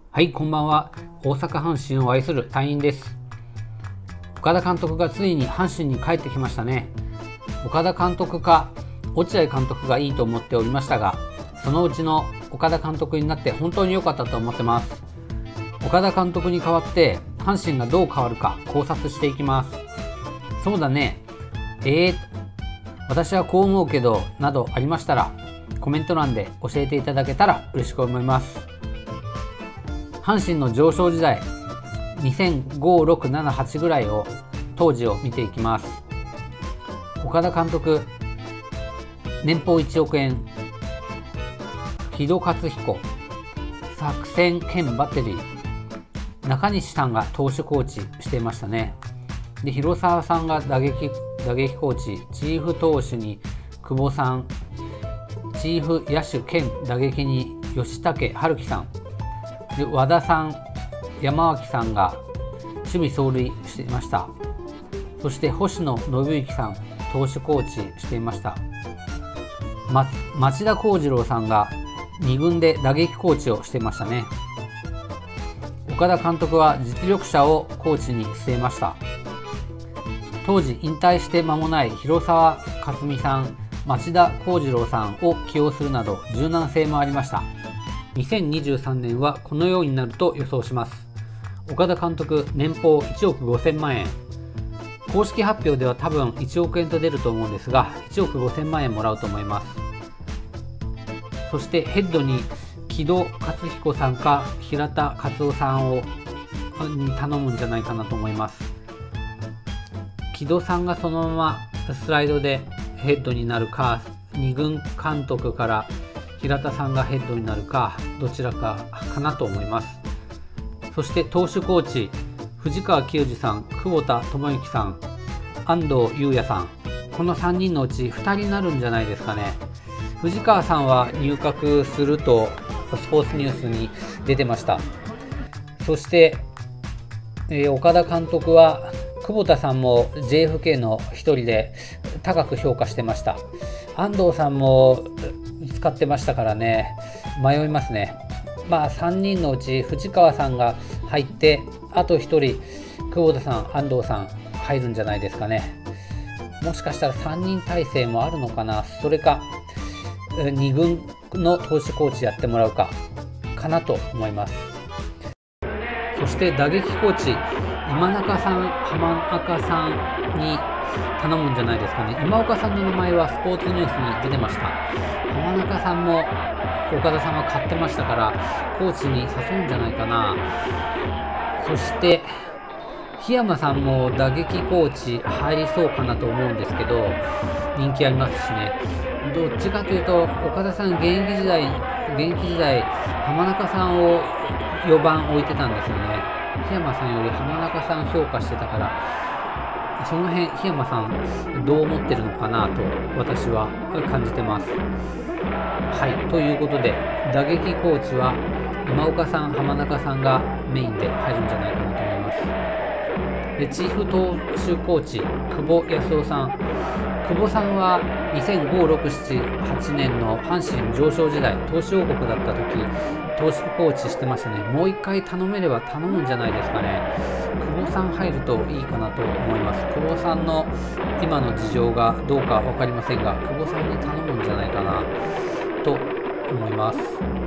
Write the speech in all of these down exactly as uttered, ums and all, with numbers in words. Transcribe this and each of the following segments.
はい、こんばんは。大阪阪神を愛する隊員です。岡田監督がついに阪神に帰ってきましたね。岡田監督か落合監督がいいと思っておりましたが、そのうちの岡田監督になって本当に良かったと思ってます。岡田監督に代わって阪神がどう変わるか考察していきます。そうだね、えー、私はこう思うけどなどありましたらコメント欄で教えていただけたら嬉しく思います。阪神の上昇時代にせんご、ろく、なな、はちぐらいを当時を見ていきます。岡田監督年俸いちおくえん、木戸勝彦作戦兼バッテリー、中西さんが投手コーチしていましたね。で広沢さんが打撃打撃コーチ、チーフ投手に久保さん、チーフ野手兼打撃に吉武春樹さんで、和田さん、山脇さんが守備走塁していました。そして星野信之さん投手コーチしていました。ま、町田幸次郎さんがに軍で打撃コーチをしていましたね。岡田監督は実力者をコーチに据えました。当時引退して間もない広沢克美さん、町田幸次郎さんを起用するなど柔軟性もありました。にせんにじゅうさんねんはこのようになると予想します。岡田監督年俸いちおくごせんまんえん、公式発表では多分いちおくえんと出ると思うんですが、いちおくごせんまんえんもらうと思います。そしてヘッドに木戸勝彦さんか平田勝夫さんをに頼むんじゃないかなと思います。木戸さんがそのままスライドでヘッドになるか、に軍監督から平田さんがヘッドになるか、どちらかかなと思います。そして投手コーチ藤川球児さん、久保田智之さん、安藤裕也さん、このさんにんのうちふたりになるんじゃないですかね。藤川さんは入閣するとスポーツニュースに出てました。そして、えー、岡田監督は久保田さんも ジェイエフケー の一人で高く評価してました。安藤さんも使ってましたからね、迷いますね。まあさんにんのうち藤川さんが入ってあとひとり久保田さん、安藤さん入るんじゃないですかね。もしかしたらさんにん体制もあるのかな。それかに軍の投手コーチやってもらうかかなと思います。そして打撃コーチ今中さん、浜中さんに頼むんじゃないですかね。今岡さんの名前はスポーツニュースに出てました。浜中さんも岡田さんは買ってましたからコーチに誘うんじゃないかな。そして檜山さんも打撃コーチ入りそうかなと思うんですけど、人気ありますしね。どっちかというと岡田さん現役時代現役時代浜中さんをよばん置いてたんですよね。檜山さんより浜中さん評価してたから、その辺檜山さんどう思ってるのかなと私は感じてます。はい、ということで打撃コーチは今岡さん、浜中さんがメインで入るんじゃないかなと思います。でチーフ投手コーチ久保康夫さん、久保さんはにせんご、ろく、なな、はちねんの阪神上昇時代投手王国だった時投手コーチしてましたね。もう一回頼めれば頼むんじゃないですかね。久保さん入るといいかなと思います。久保さんの今の事情がどうか分かりませんが、久保さんに頼むんじゃないかなと思います。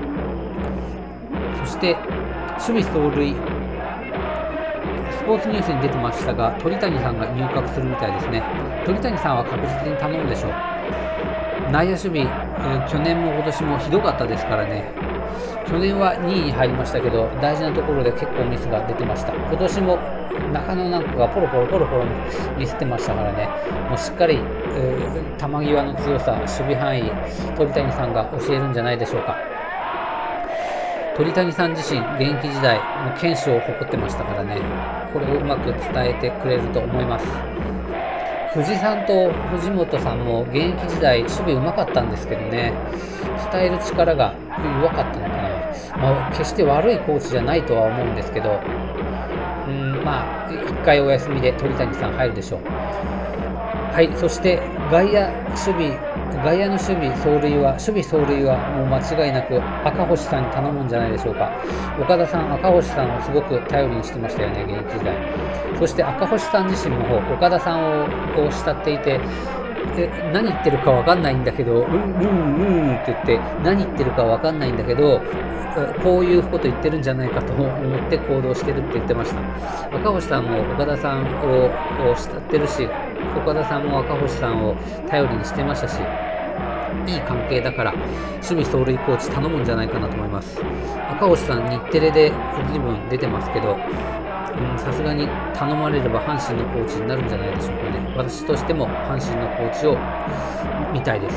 そして守備走塁、スポーツニュースに出てましたが鳥谷さんが入閣するみたいですね。鳥谷さんは確実に頼むでしょう。内野守備、えー、去年も今年もひどかったですからね。去年はにいに入りましたけど大事なところで結構ミスが出てました。今年も中野なんかがポロポロポロポロミスってましたからね。もうしっかり、えー、球際の強さ、守備範囲鳥谷さんが教えるんじゃないでしょうか。鳥谷さん自身現役時代もう堅守を誇ってましたからね、これをうまく伝えてくれると思います。藤さんと藤本さんも現役時代守備うまかったんですけどね、伝える力が弱かったのかな。まあ、決して悪いコーチじゃないとは思うんですけど、うんまあいっかいお休みで鳥谷さん入るでしょう。はい、そして外野守備外野の守備走塁は守備走塁はもう間違いなく赤星さんに頼むんじゃないでしょうか。岡田さん、赤星さんをすごく頼りにしてましたよね、現役時代。そして赤星さん自身も岡田さんを慕っていて、え何言ってるか分かんないんだけど、うんうんうんって言って、何言ってるか分かんないんだけど、こういうこと言ってるんじゃないかと思って行動してるって言ってました。赤星さんも岡田さんを慕ってるし、岡田さんも赤星さんを頼りにしてましたし、いい関係だから守備走塁コーチ頼むんじゃないかなと思います。赤星さん、日テレで随分出てますけど、さすがに頼まれれば阪神のコーチになるんじゃないでしょうかね。私としても阪神のコーチを見たいです。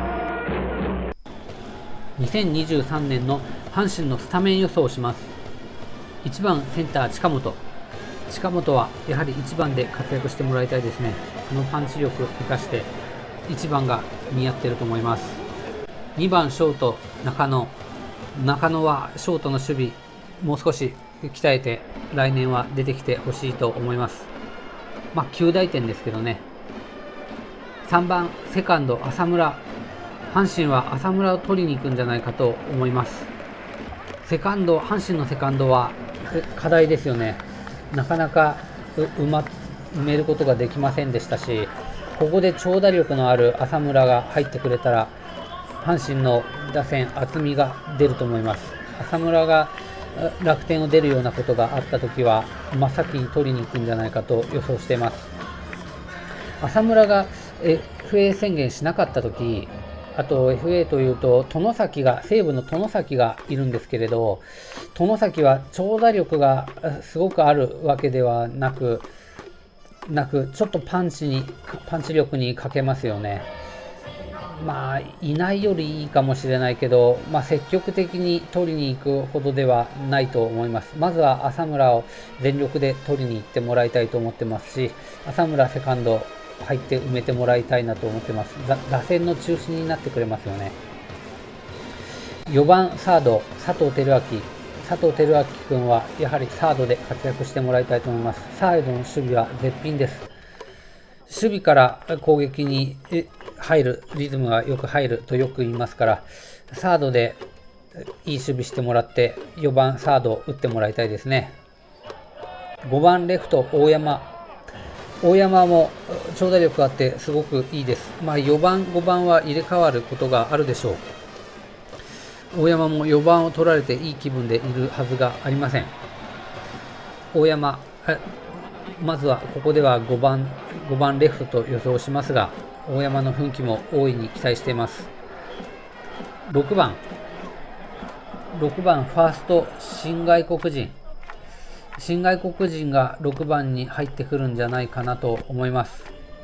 にせんにじゅうさんねんの阪神のスタメン予想をします。いちばんセンター近本。近本はやはりいちばんで活躍してもらいたいですね。このパンチ力を生かしていちばんが似合っていると思います。にばんショート中野。中野はショートの守備もう少し鍛えて来年は出てきてほしいと思います。まあきゅうだいてんですけどね。さんばんセカンド浅村。阪神は浅村を取りに行くんじゃないかと思います。セカンド、阪神のセカンドは課題ですよね。なかなか埋、ま、埋めることができませんでしたし、ここで長打力のある浅村が入ってくれたら、阪神の打線、厚みが出ると思います。浅村が楽天を出るようなことがあったときは、真っ先に取りに行くんじゃないかと予想しています。浅村が エフエー 宣言しなかったとき、あと エフエー というと外崎が西武の外崎がいるんですけれど、外崎は長打力がすごくあるわけではなくなくちょっとパンチにパンチ力に欠けますよね。まあいないよりいいかもしれないけど、まあ、積極的に取りに行くほどではないと思います。まずは浅村を全力で取りに行ってもらいたいと思ってますし、浅村セカンド入って埋めてもらいたいなと思ってます。打線の中心になってくれますよね。よばんサード佐藤輝明。佐藤輝明君はやはりサードで活躍してもらいたいと思います。サードの守備は絶品です。守備から攻撃に入るリズムがよく入るとよく言いますから、サードでいい守備してもらってよばんサードを打ってもらいたいですね。ごばんレフト大山。大山も長打力があってすごくいいです。まあ、よばん、ごばんは入れ替わることがあるでしょう。大山もよばんを取られていい気分でいるはずがありません。大山、まずはここではごばん、ごばんレフトと予想しますが、大山の奮起も大いに期待しています。ろくばん、ろくばんファースト新外国人。新外国人がろくばんに入ってくるんじゃないかなと思います。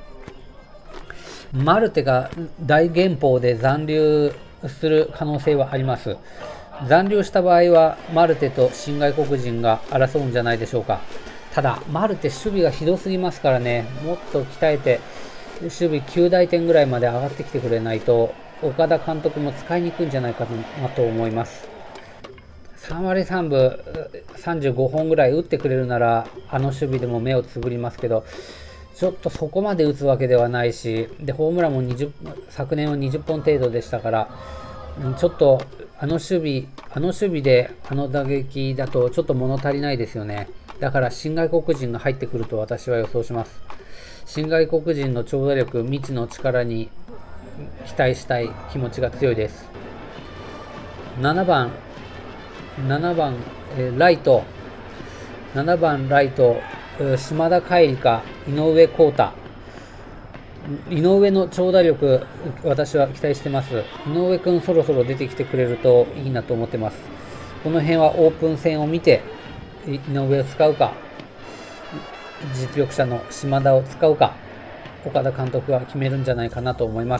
マルテが大減俸で残留する可能性はあります。残留した場合はマルテと新外国人が争うんじゃないでしょうか。ただマルテ守備がひどすぎますからね、もっと鍛えて守備きゅうだいてんぐらいまで上がってきてくれないと岡田監督も使いにくいんじゃないかなと思います。さんわりさんぶさんじゅうごほんぐらい打ってくれるならあの守備でも目をつぶりますけど、ちょっとそこまで打つわけではないし、でホームランもにじゅう昨年はにじゅっぽん程度でしたから、ちょっとあの守備あの守備であの打撃だとちょっと物足りないですよね。だから新外国人が入ってくると私は予想します。新外国人の長打力、未知の力に期待したい気持ちが強いです。ななばんななばん、えー、ライトななばんライト、島田海里か井上康太。井上の長打力、私は期待してます。井上君そろそろ出てきてくれるといいなと思ってます。この辺はオープン戦を見て井上を使うか、実力者の島田を使うか、岡田監督が決めるんじゃないかなと思います。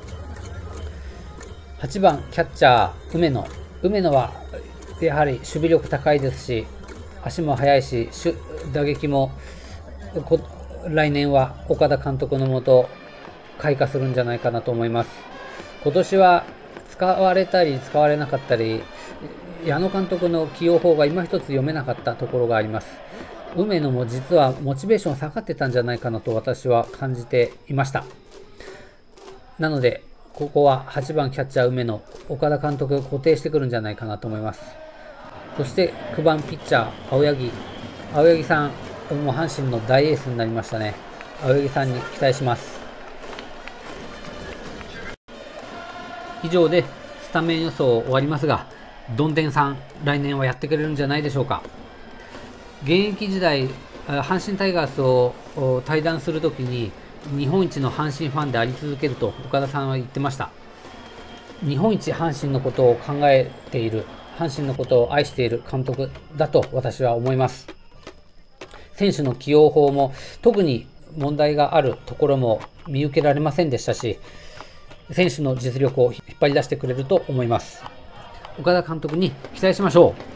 はちばんキャッチャー梅野。梅野はやはり守備力高いですし、足も速いし、打撃も来年は岡田監督のもと開花するんじゃないかなと思います。今年は使われたり使われなかったり、矢野監督の起用法が今一つ読めなかったところがあります。梅野も実はモチベーション下がってたんじゃないかなと私は感じていました。 なので、ここははちばんキャッチャー梅野、岡田監督固定してくるんじゃないかなと思います。そしてきゅうばんピッチャー、青柳。青柳さん、もう阪神の大エースになりましたね。青柳さんに期待します。以上でスタメン予想終わりますが、どんでんさん、来年はやってくれるんじゃないでしょうか。現役時代、阪神タイガースを退団するときに、日本一の阪神ファンであり続けると岡田さんは言ってました。日本一阪神のことを考えている、阪神のことを愛している監督だと私は思います。選手の起用法も特に問題があるところも見受けられませんでしたし、選手の実力を引っ張り出してくれると思います。岡田監督に期待しましょう。